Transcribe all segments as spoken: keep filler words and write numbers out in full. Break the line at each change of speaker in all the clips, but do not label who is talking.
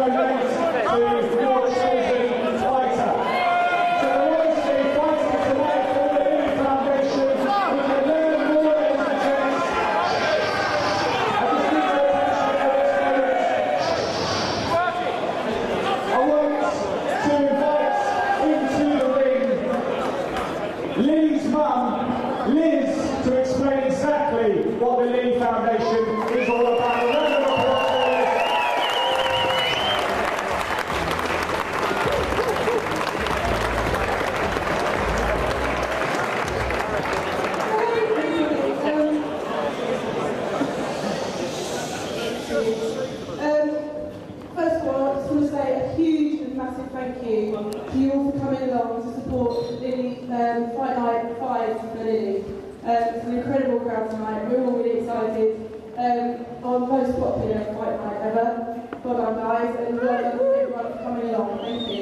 donate to Your Children Fighter. So the Royal Steve fighting tonight for the Lily Foundation. We can learn more and suggest. I just need your attention at this moment. I want to invite into the ring Lily's mum, Liz, to explain exactly what the Lily Foundation is all about. A round of applause, please.
Um, first of all, I just want to say a huge and massive thank you to you all for coming along to support Lily um, Fight Night five for Lily. Um, it's an incredible crowd tonight. We're all really excited. Um, our most popular fight night ever. Well done, guys, and well done to everyone for coming along. Thank you.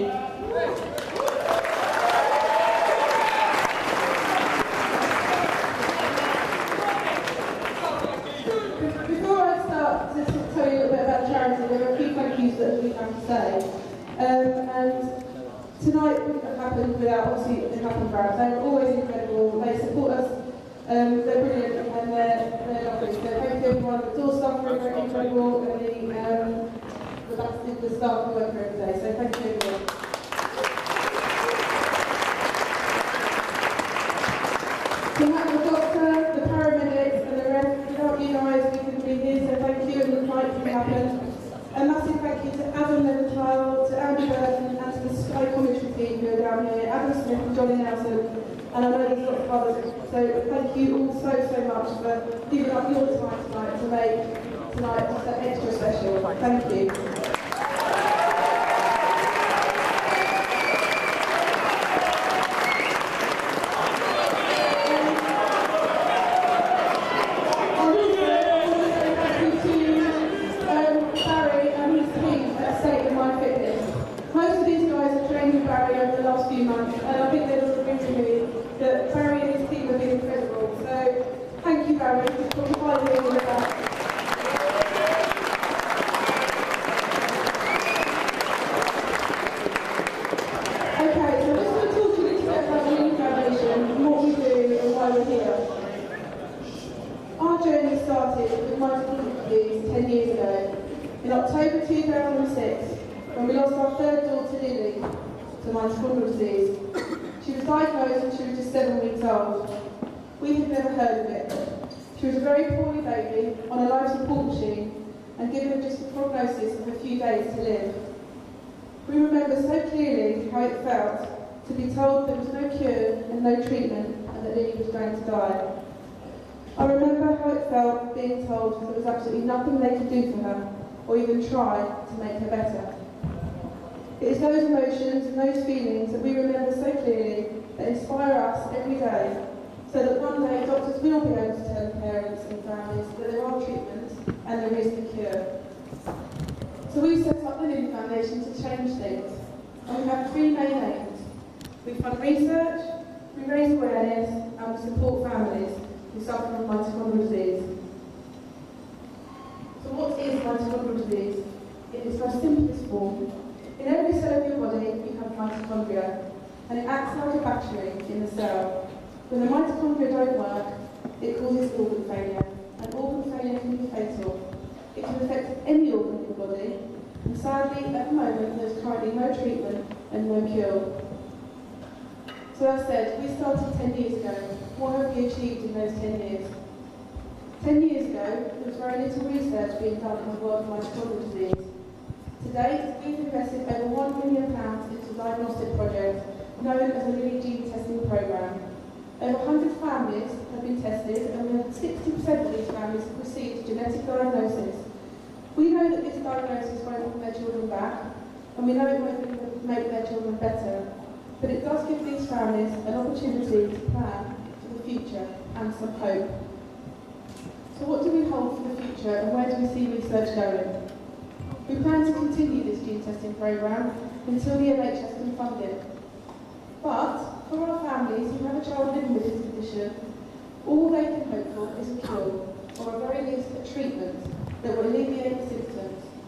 Before I start to tell you a little bit about charity, there are a few thank yous that we have to say. Um, and tonight wouldn't have happened without obviously the Clapham crowd. They're always incredible. They support us. Um, they're brilliant and they're, they're lovely. So thank you everyone. The door staff are very incredible and the, um, the, the staff who work here every day. So thank you everyone. So the doctor, the paramedics and the rest, without you guys we couldn't be here. So thank you and the night can happen. A massive thank you to Adam Leventhal, to Andy Burton and to the Sky commentary team who are down here, Adam Smith and Johnny Nelson. And I know there's lots of others, so thank you all so, so much for giving up your time tonight to make tonight just extra special. Thank you. In October two thousand six, when we lost our third daughter Lily to mitochondrial disease, she was diagnosed when she was just seven weeks old. We had never heard of it. She was a very poorly baby on a life support machine and given just a prognosis of a few days to live. We remember so clearly how it felt to be told there was no cure and no treatment and that Lily was going to die. I remember how it felt being told there was absolutely nothing they could do for her, or even try to make her better. It is those emotions and those feelings that we remember so clearly that inspire us every day, so that one day doctors will be able to tell parents and families that there are treatments and there is the cure. So we've set up the Lily Foundation to change things, and we have three main aims. We fund research, we raise awareness, and we support families who suffer from mitochondrial disease. So what is mitochondrial disease? In its most simplest form, in every cell of your body you have mitochondria, and it acts like a battery in the cell. When the mitochondria don't work, it causes organ failure, and organ failure can be fatal. It can affect any organ in your body, and sadly, at the moment, there's currently no treatment and no cure. So as said, we started ten years ago. What have we achieved in those ten years? Ten years ago, there was very little research being done on the world of mitochondrial disease. To date, we've invested over one million pounds into a diagnostic project known as the Lily Gene Testing Programme. Over one hundred families have been tested, and we have sixty percent of these families have received genetic diagnosis. We know that this diagnosis won't bring their children back, and we know it won't make their children better, but it does give these families an opportunity to plan for the future and some hope. So what do we hold for the future, and where do we see research going? We plan to continue this gene testing programme until the N H S can fund it. But for our families who have a child living with this condition, all they can hope for is a cure, or at very least a treatment that will alleviate the symptoms.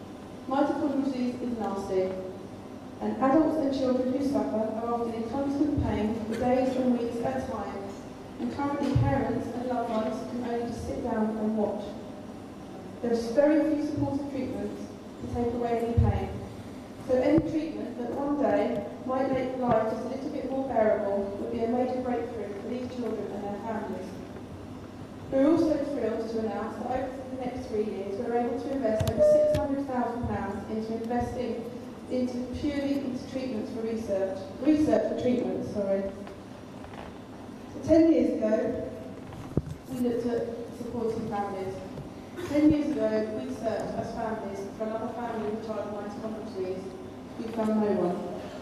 Mitochondrial disease is nasty, and adults and children who suffer are often in constant pain for days and weeks at a time, and currently parents and loved ones can only just sit down and watch. There are very few supportive treatments to take away any pain, so any treatment that one day might make life just a little bit more bearable would be a major breakthrough for these children and their families. We're also thrilled to announce that over the next three years we're able to invest over six hundred thousand pounds into investing into purely into treatments for research. Research for treatments, sorry. So ten years ago, we looked at supporting families. Ten years ago, we searched as families for another family with a child with mitochondrial disease. We found no one.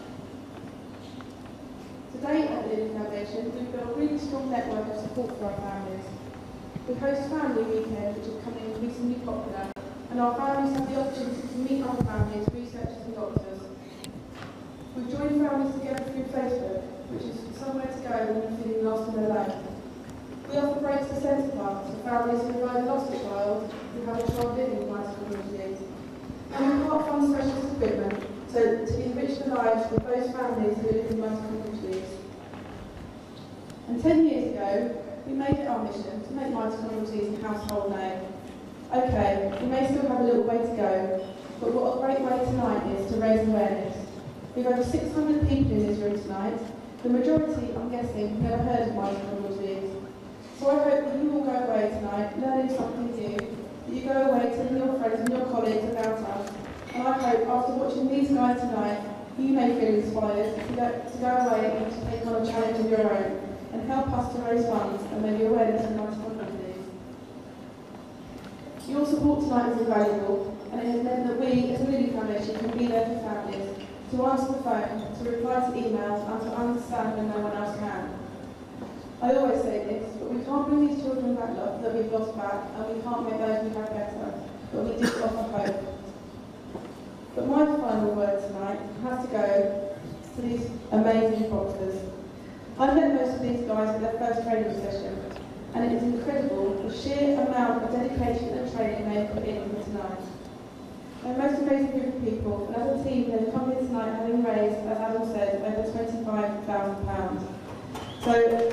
Today at the Lilly Foundation, we've built a really strong network of support for our families. We host family weekends, which are becoming increasingly popular, and our families have the opportunity to meet other families, researchers and doctors. We've joined families together through Facebook, which is somewhere to go when you're feeling lost and alone. We offer breaks to centre parks for families who have either lost a child, who have a child living with mitochondrial disease. And we part fund specialist equipment so to enrich the lives of those families who live with mitochondrial disease. And ten years ago, we made it our mission to make mitochondrial disease a household name. Okay, we may still have a little way to go, but what a great way tonight is to raise awareness. We've over six hundred people in this room tonight. The majority, I'm guessing, never heard of mitochondrial disease. So I hope that you will go away tonight learning something new, that you go away telling your friends and your colleagues about us. And I hope after watching these guys tonight, you may feel inspired to go, to go away and to take on a challenge of your own and help us to raise funds and maybe awareness of mitochondrial disease. Your support tonight is invaluable, and it has meant that we, as a Lilly Foundation, can be there for families, to answer the phone, to reply to emails, and to understand when no one else can. I always say this, but we can't bring these children back love that we've lost back, and we can't make those we have better, but we do offer hope. But my final word tonight has to go to these amazing boxers. I've met most of these guys at their first training session, and it is incredible the sheer amount of dedication and training they have put in for tonight. They're a most amazing group of people, and as a team they've come here tonight having raised, as Adam said, over twenty-five thousand pounds. So,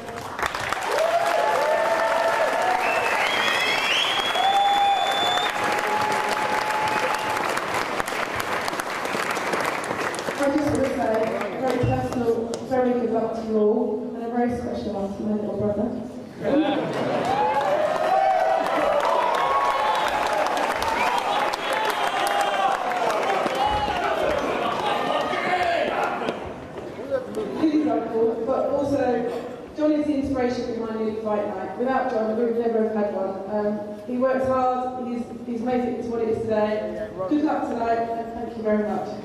I just want to say a very personal, very good luck to you all, and a very special one to my little brother. Really helpful, but also Johnny's the inspiration behind Lilly Fight Night. Without John, we would never have had one. Um, he works hard, he's, he's made it to what it is today. Good luck tonight, and thank you very much.